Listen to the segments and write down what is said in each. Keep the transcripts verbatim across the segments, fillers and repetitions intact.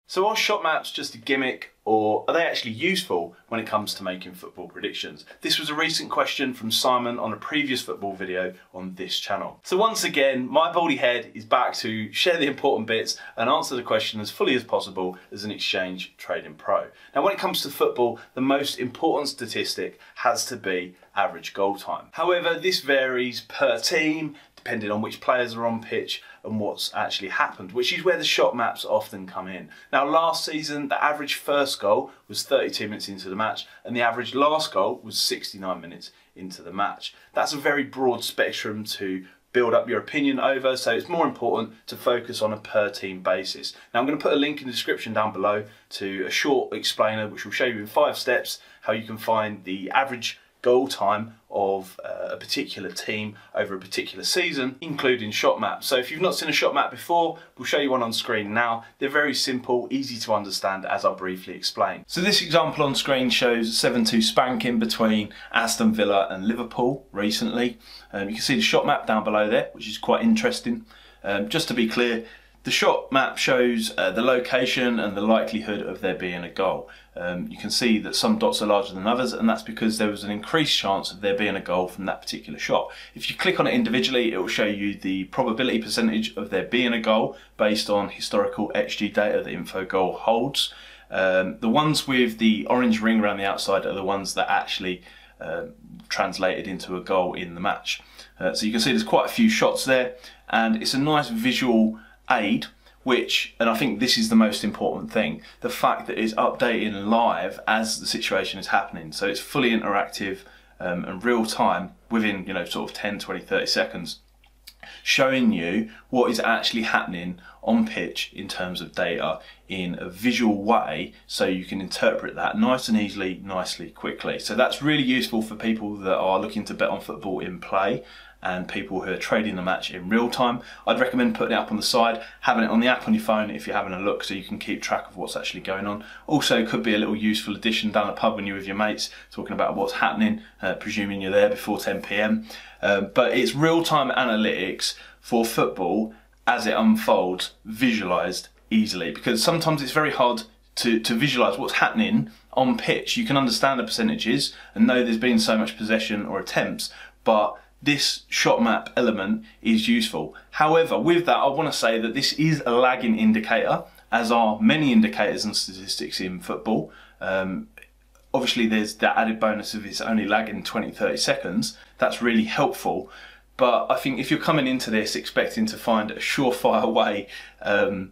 So are shot maps just a gimmick, or are they actually useful when it comes to making football predictions? This was a recent question from Simon on a previous football video on this channel. So once again, my baldy head is back to share the important bits and answer the question as fully as possible as an exchange trading pro. Now when it comes to football, the most important statistic has to be average goal time. However, this varies per team, depending on which players are on pitch and what's actually happened, which is where the shot maps often come in. Now last season, the average first goal was thirty-two minutes into the match and the average last goal was sixty-nine minutes into the match. That's a very broad spectrum to build up your opinion over, so it's more important to focus on a per team basis. Now I'm going to put a link in the description down below to a short explainer which will show you in five steps how you can find the average goal time of uh, a particular team over a particular season, including shot maps. So if you've not seen a shot map before, we'll show you one on screen now. They're very simple, easy to understand, as I'll briefly explain. So this example on screen shows seven two spanking between Aston Villa and Liverpool recently. Um, you can see the shot map down below there, which is quite interesting. Um, just to be clear, the shot map shows uh, the location and the likelihood of there being a goal. Um, you can see that some dots are larger than others, and that's because there was an increased chance of there being a goal from that particular shot. If you click on it individually, it will show you the probability percentage of there being a goal based on historical X G data that infogol holds. Um, the ones with the orange ring around the outside are the ones that actually uh, translated into a goal in the match. Uh, so you can see there's quite a few shots there, and it's a nice visual aid, which, and I think this is the most important thing, the fact that it's updating live as the situation is happening. So it's fully interactive um, and real time within, you know, sort of ten, twenty, thirty seconds, showing you what is actually happening on pitch in terms of data in a visual way, so you can interpret that nice and easily, nicely, quickly. So that's really useful for people that are looking to bet on football in play and people who are trading the match in real time. I'd recommend putting it up on the side, having it on the app on your phone if you're having a look, so you can keep track of what's actually going on. Also could be a little useful addition down the pub when you're with your mates talking about what's happening, uh, presuming you're there before ten p m. Um, but it's real-time analytics for football as it unfolds, visualised easily, because sometimes it's very hard to, to visualise what's happening on pitch. You can understand the percentages and know there's been so much possession or attempts, but this shot map element is useful. However, with that, I want to say that this is a lagging indicator, as are many indicators and statistics in football. Um, obviously, there's that added bonus of it's only lagging twenty, thirty seconds. That's really helpful. But I think if you're coming into this expecting to find a surefire way um,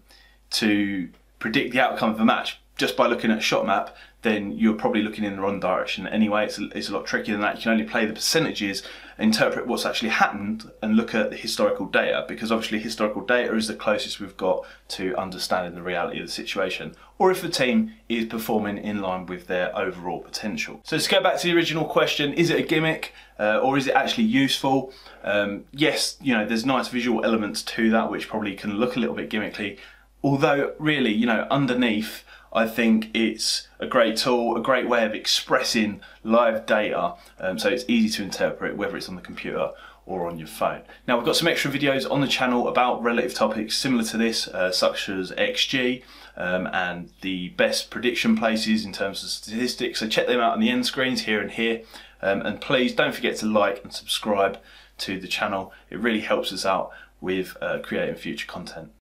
to predict the outcome of a match just by looking at a shot map, then you're probably looking in the wrong direction anyway. It's a, it's a lot trickier than that. You can only play the percentages, interpret what's actually happened, and look at the historical data, because obviously historical data is the closest we've got to understanding the reality of the situation, or if the team is performing in line with their overall potential. So to go back to the original question, is it a gimmick uh, or is it actually useful? Um, yes, you know, there's nice visual elements to that which probably can look a little bit gimmicky, although really, you know, underneath, I think it's a great tool, a great way of expressing live data, um, so it's easy to interpret whether it's on the computer or on your phone. Now we've got some extra videos on the channel about relative topics similar to this, uh, such as X G um, and the best prediction places in terms of statistics, so check them out on the end screens here and here, um, and please don't forget to like and subscribe to the channel. It really helps us out with uh, creating future content.